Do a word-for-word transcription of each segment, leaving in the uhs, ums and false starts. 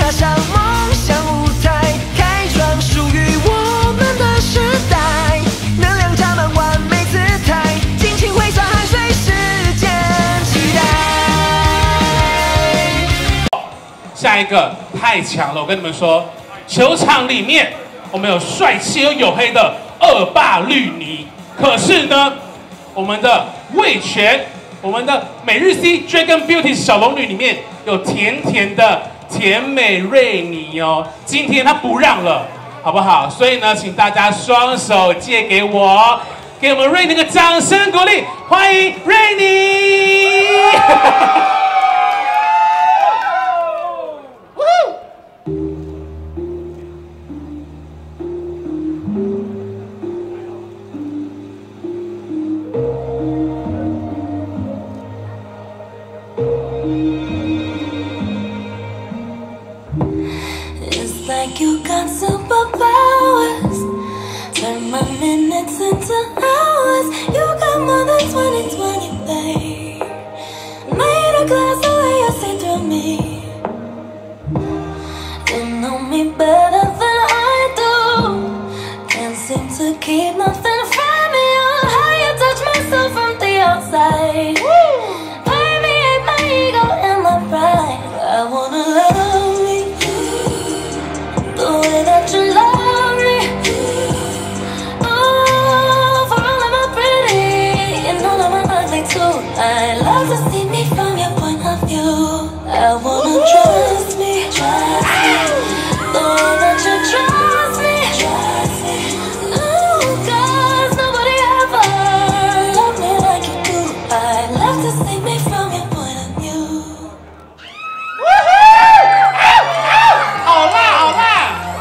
踏上梦想舞台，开创属于我们的时代。能量加满完美姿态，尽情挥洒汗水，时间期待。 下一个太强了，我跟你们说，球场里面我们有帅气又黝黑的恶霸绿泥，可是呢，我们的味全，我们的每日 C Dragon Beauty 小龙女里面有甜甜的甜美瑞妮哦，今天她不让了，好不好？所以呢，请大家双手借给我，给我们瑞妮个掌声鼓励，欢迎瑞妮！ It's like you got superpowers. Turn my minutes into hours. You got more than twenty twenty, babe. Made a glass the way you see through me. You know me better than I do. Can't seem to keep nothing from me. Oh, how you touch myself from the outside. Permeate my ego and my pride. I wanna love me the way that you love me. Oh, for all of my pretty and all of my ugly too. I love to see me from your point of view. I wanna trust me, trust me, the way that you trust me, trust me. Oh, 'cause nobody ever loved me like you do. I love to see me from your point of view. 好辣，好辣！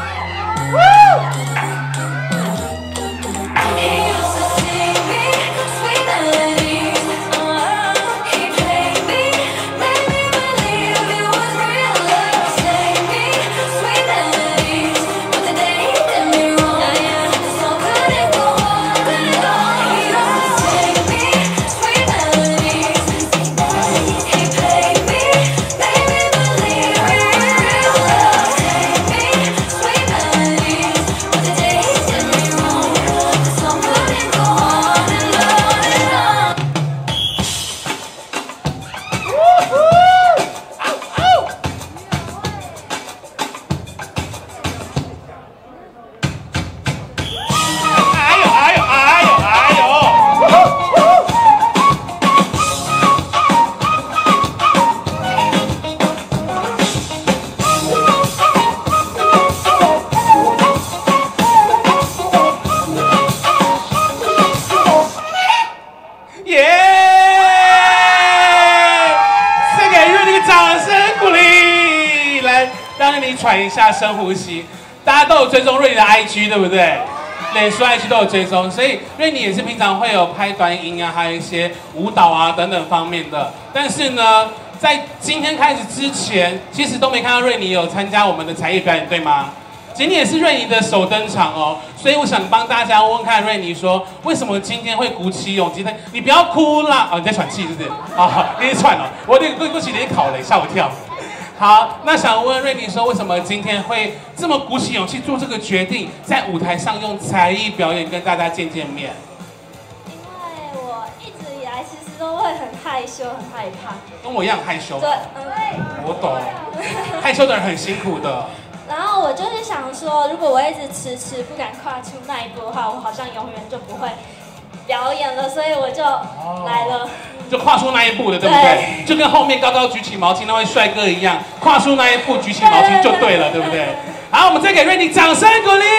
让你喘一下，深呼吸。大家都有追踪瑞妮的 I G 对不对？脸书 I G 都有追踪，所以瑞妮也是平常会有拍短影音啊，还有一些舞蹈啊等等方面的。但是呢，在今天开始之前，其实都没看到瑞妮有参加我们的才艺表演，对吗？今天也是瑞妮的首登场哦，所以我想帮大家问问看瑞妮说，为什么今天会鼓起勇气？你不要哭啦！哦，你在喘气是不是？啊，你在喘哦，我对对不起，你考了，吓我一跳。好，那想问瑞妮说，为什么今天会这么鼓起勇气做这个决定，在舞台上用才艺表演跟大家见见面？ 因为我一直以来其实都会很害羞、很害怕。 跟我一样害羞。 对，嗯， 我懂，害羞的人很辛苦的。 然后我就是想说，如果我一直迟迟不敢跨出那一步的话，我好像永远就不会表演了，所以我就来了。哦， 就跨出那一步的，对不对？就跟后面高高举起毛巾那位帅哥一样，跨出那一步举起毛巾就对了，对不对？好，我们再给瑞妮掌声鼓励，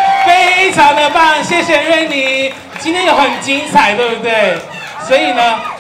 非常的棒，谢谢瑞妮，今天有很精彩，对不对？所以呢。